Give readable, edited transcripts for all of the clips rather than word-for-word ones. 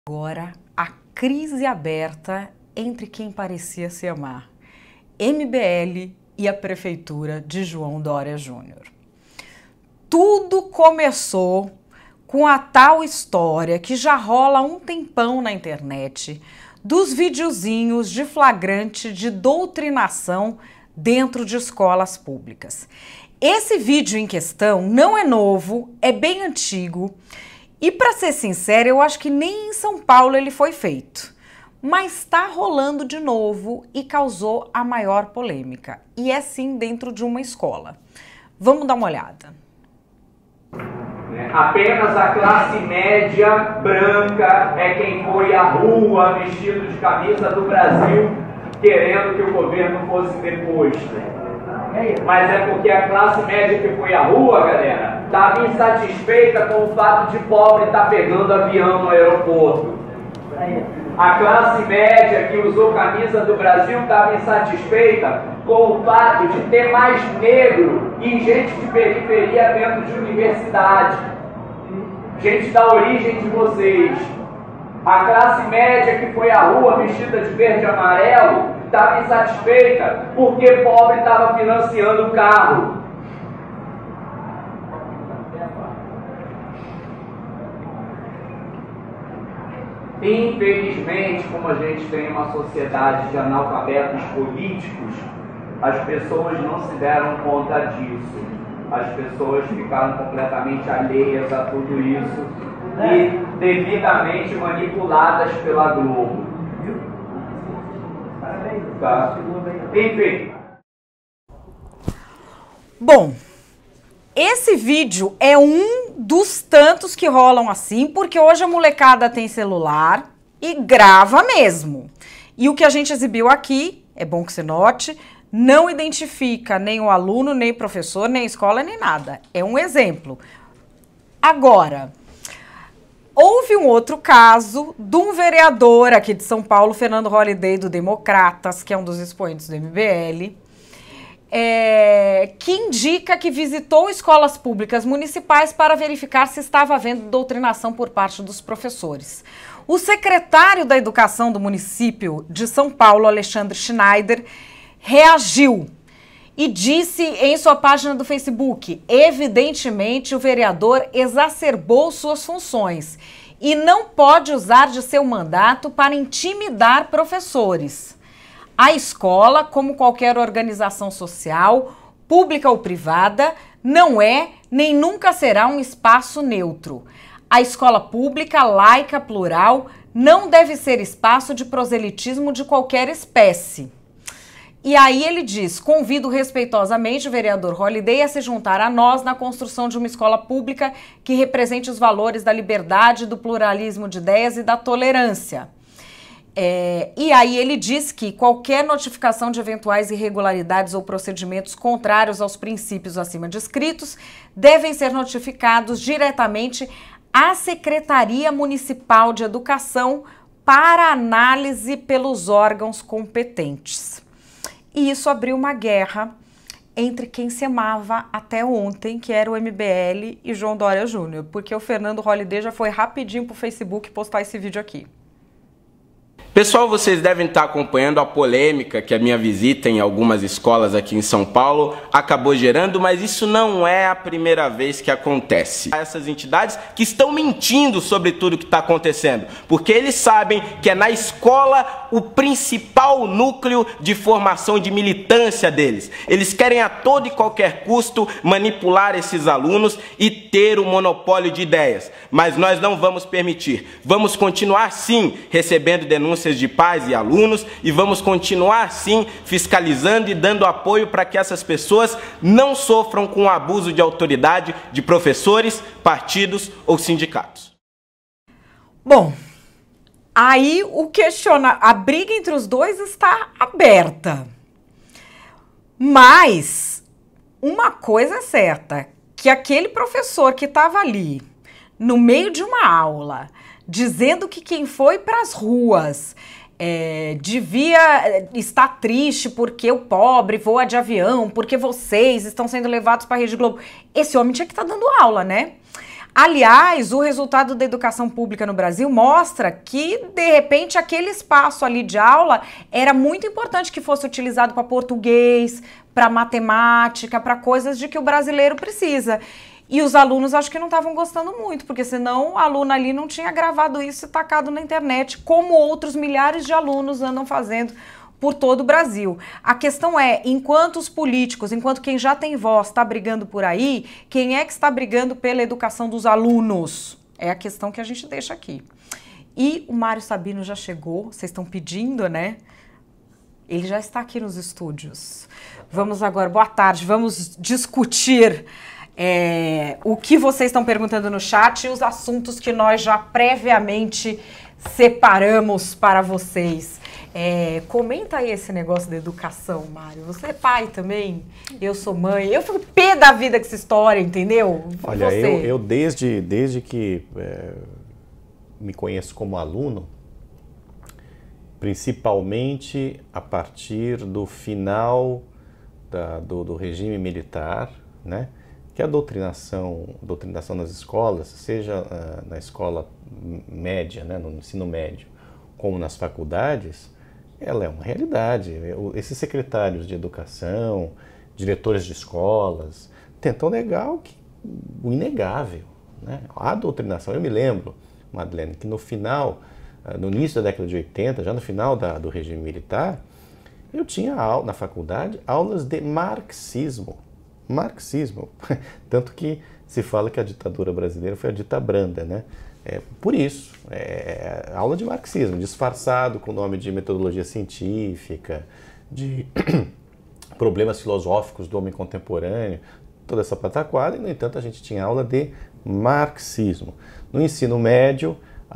Agora, a crise aberta entre quem parecia se amar, MBL e a prefeitura de João Dória Júnior. Tudo começou com a tal história que já rola há um tempão na internet dos videozinhos de flagrante de doutrinação dentro de escolas públicas. Esse vídeo em questão não é novo, é bem antigo e, para ser sincera, eu acho que nem em São Paulo ele foi feito. Mas está rolando de novo e causou a maior polêmica. E é sim dentro de uma escola. Vamos dar uma olhada. Apenas a classe média branca é quem foi à rua vestido de camisa do Brasil querendo que o governo fosse deposto. Mas é porque a classe média que foi à rua, galera, estava insatisfeita com o fato de pobre estar pegando avião no aeroporto. A classe média que usou camisa do Brasil estava insatisfeita com o fato de ter mais negro e gente de periferia dentro de universidade. Gente da origem de vocês. A classe média que foi à rua vestida de verde e amarelo estava insatisfeita porque pobre estava financiando o carro. Infelizmente, como a gente tem uma sociedade de analfabetos políticos, as pessoas não se deram conta disso. As pessoas ficaram completamente alheias a tudo isso e devidamente manipuladas pela Globo. Tá? Enfim. Bom, esse vídeo é um dos tantos que rolam assim, porque hoje a molecada tem celular e grava mesmo. E o que a gente exibiu aqui, é bom que você note, não identifica nem o aluno, nem o professor, nem a escola, nem nada. É um exemplo. Agora, houve um outro caso de um vereador aqui de São Paulo, Fernando Holliday, do Democratas, que é um dos expoentes do MBL, que indica que visitou escolas públicas municipais para verificar se estava havendo doutrinação por parte dos professores. O secretário da Educação do município de São Paulo, Alexandre Schneider, reagiu e disse em sua página do Facebook: evidentemente o vereador exacerbou suas funções e não pode usar de seu mandato para intimidar professores. A escola, como qualquer organização social, pública ou privada, não é nem nunca será um espaço neutro. A escola pública, laica, plural, não deve ser espaço de proselitismo de qualquer espécie. E aí ele diz: convido respeitosamente o vereador Holliday a se juntar a nós na construção de uma escola pública que represente os valores da liberdade, do pluralismo de ideias e da tolerância. E aí ele diz que qualquer notificação de eventuais irregularidades ou procedimentos contrários aos princípios acima descritos devem ser notificados diretamente à Secretaria Municipal de Educação para análise pelos órgãos competentes. E isso abriu uma guerra entre quem se amava até ontem, que era o MBL e João Dória Júnior, porque o Fernando Holliday já foi rapidinho pro Facebook postar esse vídeo aqui. Pessoal, vocês devem estar acompanhando a polêmica que a minha visita em algumas escolas aqui em São Paulo acabou gerando, mas isso não é a primeira vez que acontece. Essas entidades que estão mentindo sobre tudo que está acontecendo, porque eles sabem que é na escola o principal núcleo de formação de militância deles. Eles querem a todo e qualquer custo manipular esses alunos e ter o monopólio de ideias, mas nós não vamos permitir. Vamos continuar sim recebendo denúncias de pais e alunos e vamos continuar sim fiscalizando e dando apoio para que essas pessoas não sofram com o abuso de autoridade de professores, partidos ou sindicatos. Bom, aí a briga entre os dois está aberta. Mas uma coisa é certa, que aquele professor que estava ali no meio de uma aula dizendo que quem foi para as ruas devia estar triste porque o pobre voa de avião, porque vocês estão sendo levados para a Rede Globo. Esse homem tinha que estar dando aula, né? Aliás, o resultado da educação pública no Brasil mostra que, de repente, aquele espaço ali de aula era muito importante que fosse utilizado para português, para matemática, para coisas de que o brasileiro precisa. E os alunos acho que não estavam gostando muito, porque senão o aluno ali não tinha gravado isso e tacado na internet, como outros milhares de alunos andam fazendo por todo o Brasil. A questão é, enquanto os políticos, enquanto quem já tem voz está brigando por aí, quem é que está brigando pela educação dos alunos? É a questão que a gente deixa aqui. E o Mário Sabino já chegou, vocês estão pedindo, né? Ele já está aqui nos estúdios. Vamos agora, boa tarde, vamos discutir o que vocês estão perguntando no chat e os assuntos que nós já previamente separamos para vocês. Comenta aí esse negócio da educação, Mário. Você é pai também? Eu sou mãe. Eu fico pé da vida com essa história, entendeu? Olha, eu desde que me conheço como aluno, principalmente a partir do final do regime militar, né? Que a doutrinação nas escolas, seja na escola média, né, no ensino médio, como nas faculdades, ela é uma realidade. Esses secretários de educação, diretores de escolas, tentam negar o inegável, né? A doutrinação, eu me lembro, Madeleine, que no início da década de 80, já no final do regime militar, eu tinha na faculdade aulas de marxismo. Tanto que se fala que a ditadura brasileira foi a dita branda, né? Por isso, aula de marxismo, disfarçado com o nome de metodologia científica, de problemas filosóficos do homem contemporâneo, toda essa pataquada, e no entanto a gente tinha aula de marxismo. No ensino médio,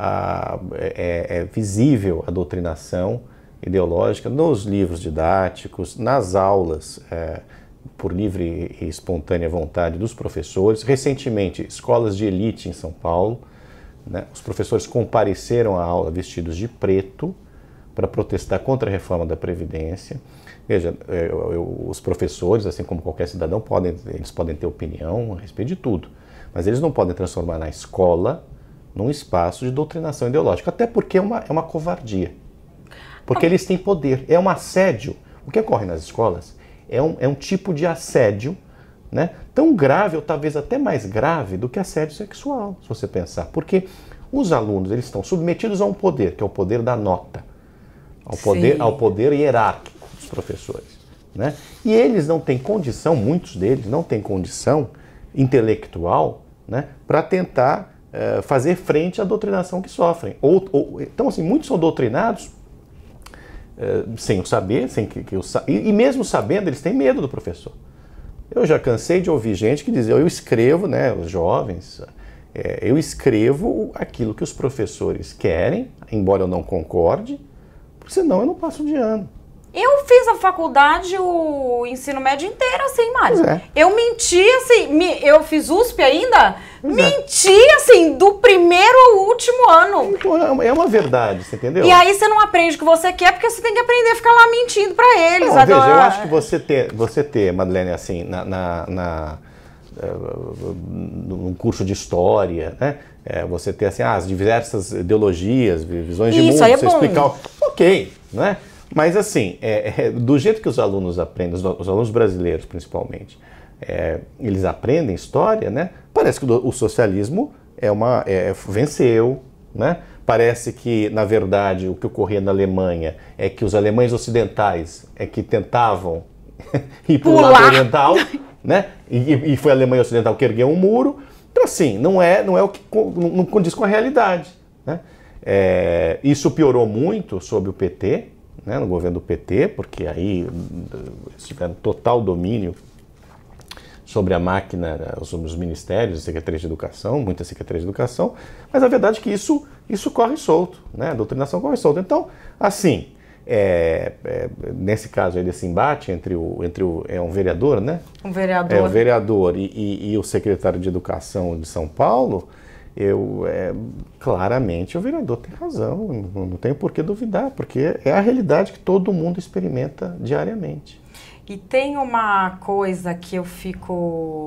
é visível a doutrinação ideológica nos livros didáticos, nas aulas, por livre e espontânea vontade dos professores. Recentemente, escolas de elite em São Paulo, né, os professores compareceram à aula vestidos de preto para protestar contra a reforma da Previdência. Veja, os professores, assim como qualquer cidadão, eles podem ter opinião a respeito de tudo, mas eles não podem transformar na escola num espaço de doutrinação ideológica, até porque é uma covardia. Porque eles têm poder, é um assédio. O que ocorre nas escolas é um tipo de assédio, né, tão grave, ou talvez até mais grave, do que assédio sexual, se você pensar. Porque os alunos, eles estão submetidos a um poder, que é o poder da nota, ao poder hierárquico dos professores, né? E eles não têm condição, muitos deles não têm condição intelectual, né, para tentar fazer frente à doutrinação que sofrem. Então, assim, muitos são doutrinados sem o saber, e mesmo sabendo, eles têm medo do professor. Eu já cansei de ouvir gente que dizia, eu escrevo, né, os jovens, eu escrevo aquilo que os professores querem, embora eu não concorde, porque senão eu não passo de ano. Eu fiz a faculdade, o ensino médio inteiro assim, Mário. Eu menti assim, eu fiz USP ainda, menti assim, do primeiro ao último ano. Então, é uma verdade, você entendeu? E aí você não aprende o que você quer, porque você tem que aprender a ficar lá mentindo pra eles. Não, veja, eu acho que você ter, Madeleine, assim, num curso de história, né? Você ter assim, as diversas ideologias, visões de mundo, você explicar, ok, né? Mas assim, do jeito que os alunos aprendem, os alunos brasileiros principalmente, eles aprendem história, né? Parece que o socialismo venceu, né? Parece que, na verdade, o que ocorria na Alemanha é que os alemães ocidentais que tentavam ir para o lado oriental, né? E foi a Alemanha Ocidental que ergueu um muro. Então, assim, não condiz com a realidade, né? Isso piorou muito sob o PT, né, no governo do PT, porque aí eles tiveram total domínio sobre a máquina, sobre os ministérios, secretarias de educação, muitas secretarias de educação, mas a verdade é que isso corre solto, né? A doutrinação corre solto. Então, assim, nesse caso aí desse embate entre um vereador, né? Um vereador. O vereador e o secretário de Educação de São Paulo, claramente o vereador tem razão, não tenho por que duvidar, porque é a realidade que todo mundo experimenta diariamente. E tem uma coisa que eu fico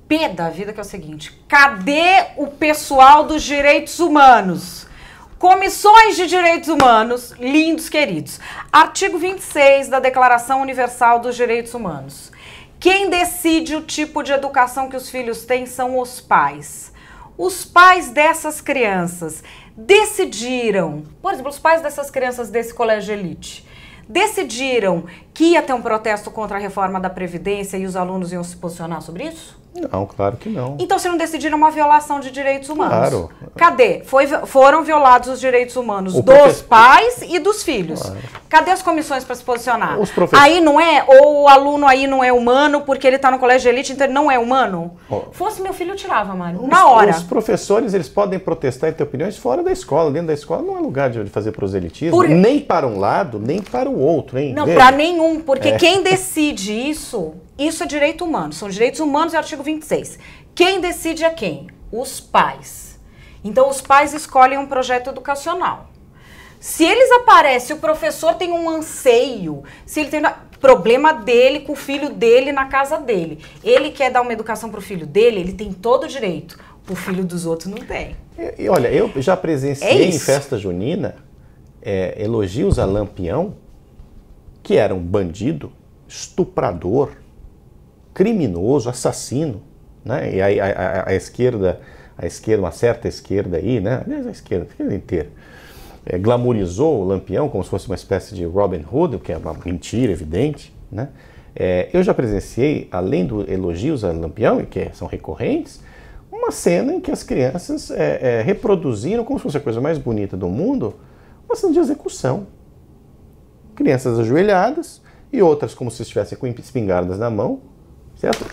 pé da vida, que é o seguinte: cadê o pessoal dos direitos humanos? Comissões de direitos humanos, lindos queridos. Artigo 26 da Declaração Universal dos Direitos Humanos. Quem decide o tipo de educação que os filhos têm são os pais. Os pais dessas crianças decidiram, por exemplo, os pais dessas crianças desse colégio de elite, decidiram que ia ter um protesto contra a reforma da Previdência e os alunos iam se posicionar sobre isso? Não, claro que não. Então, se não decidiram uma violação de direitos humanos. Claro. Cadê? Foram violados os direitos humanos dos pais e dos filhos. Claro. Cadê as comissões para se posicionar? Os professores... Aí não é, ou o aluno aí não é humano porque ele está no colégio de elite, então ele não é humano? Fosse meu filho, eu tirava, Mário, na hora. Os professores, eles podem protestar e ter opiniões fora da escola. Dentro da escola não é lugar de fazer proselitismo, nem para um lado, nem para o outro. Hein? Não, para nenhum, porque quem decide isso é direito humano. São direitos humanos e artigo 26. Quem decide é quem? Os pais. Então, os pais escolhem um projeto educacional. Se eles aparecem, o professor tem um anseio, se ele tem problema dele com o filho dele na casa dele, ele quer dar uma educação para o filho dele, ele tem todo o direito. O filho dos outros não tem. E olha, eu já presenciei em festa junina elogios a Lampião, que era um bandido, estuprador, criminoso, assassino, né? E a esquerda, uma certa esquerda aí, né? Aliás, a esquerda inteira, glamorizou o Lampião como se fosse uma espécie de Robin Hood, o que é uma mentira evidente, né? Eu já presenciei, além dos elogios a Lampião, e que são recorrentes, uma cena em que as crianças reproduziram, como se fosse a coisa mais bonita do mundo, uma cena de execução. Crianças ajoelhadas e outras como se estivessem com espingardas na mão, certo?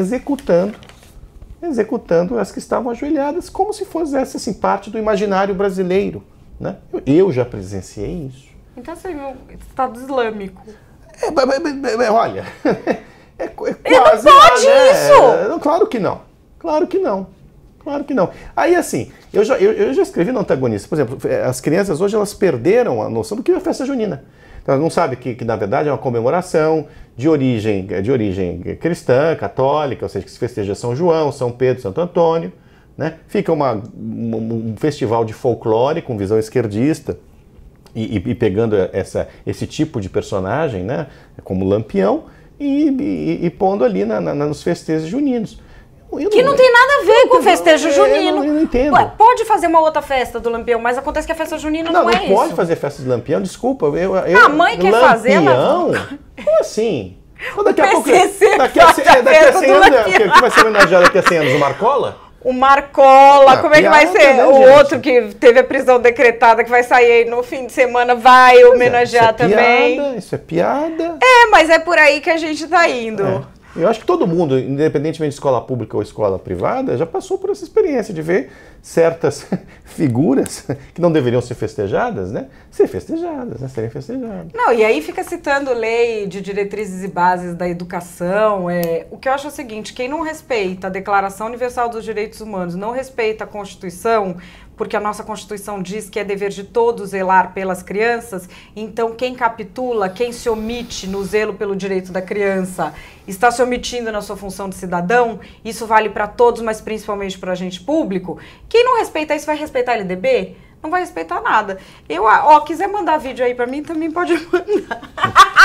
Executando as que estavam ajoelhadas, como se fosse assim, parte do imaginário brasileiro, né? Eu já presenciei isso. Então, assim, o Estado Islâmico. Olha, quase... Ele não pode isso! Claro que não. Claro que não. Claro que não. Aí, assim, eu já escrevi no Antagonista, por exemplo, as crianças hoje elas perderam a noção do que é a festa junina. Elas não sabem que na verdade é uma comemoração de origem cristã, católica, ou seja, que se festeja São João, São Pedro, Santo Antônio, né? Fica um festival de folclore com visão esquerdista e pegando esse tipo de personagem, né? Como Lampião, e pondo ali nos festejos juninos. Que não tem nada a ver com o festejo junino. Eu não entendo. Ué, pode fazer uma outra festa do Lampião, mas acontece que a festa junina não é isso. Não pode fazer festa de Lampião, desculpa. A mãe quer fazer, mas... Como assim? Daqui a pouco... Daqui a 100 anos, que vai ser homenageado daqui a 100 anos? O Marcola? O Marcola, como é que vai ser? Né, o outro que teve a prisão decretada, que vai sair aí no fim de semana, vai homenagear também. Isso é piada. Mas é por aí que a gente tá indo. Eu acho que todo mundo, independentemente de escola pública ou escola privada, já passou por essa experiência de ver certas figuras que não deveriam ser festejadas, né? Serem festejadas. Não, e aí fica citando lei de diretrizes e bases da educação. O que eu acho é o seguinte: quem não respeita a Declaração Universal dos Direitos Humanos, não respeita a Constituição, porque a nossa Constituição diz que é dever de todos zelar pelas crianças, então quem capitula, quem se omite no zelo pelo direito da criança, está se omitindo na sua função de cidadão. Isso vale para todos, mas principalmente para agente público. Quem não respeita isso vai respeitar a LDB? Não vai respeitar nada. Quiser mandar vídeo aí para mim, também pode mandar.